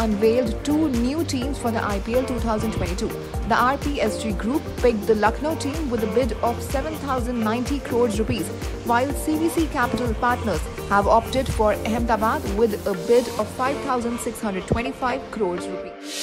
unveiled two new teams for the IPL 2022. The RPSG Group picked the Lucknow team with a bid of 7,090 crores rupees, while CVC Capital Partners have opted for Ahmedabad with a bid of 5,625 crores rupees.